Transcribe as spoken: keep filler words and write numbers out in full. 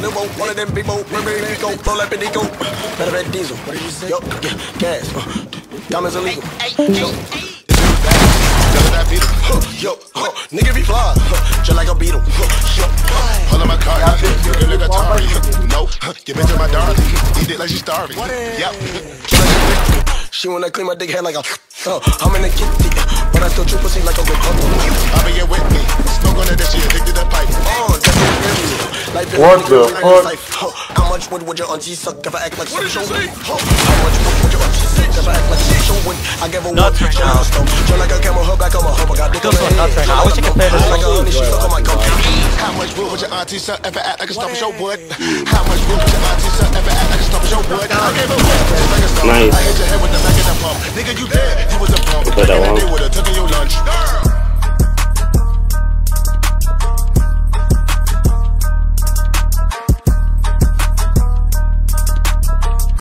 Limo, one of them big boat, remember if you go, blow like Bendigo. Better than diesel, what did you say? Yo, gas, uh, diamonds illegal. Yo, yo, huh, nigga be fly, huh, just like a beetle. Huh, yo, hold on my car, you can look at Atari. No, get into my darling, eat it like she's starving. Yep. She wanna clean my dick head like a. Uh, I'm in the kitty, but I still drip pussy like a Republican. I'll be here with me, smoke on it that she addicted to pipe. Oh, that's what the What the fuck? How much wood would your auntie suck if I act like some show? How much wood would your auntie suck if I act like some show? I give a nuts right now. Just like a camel, her back on my hub. I got dick on Feels so nuts right now. I wish I could play this like a honey, she suck on my cock. How much wood would your auntie suck if I act like a stomach show would? How much wood would your auntie suck if I act like a stomach show would? I gave a fuck, just like a stomach. Nice. I hit your head with the back of the pump. Nigga, you dead, you was a pump. Play that one. They would've taken your lunch.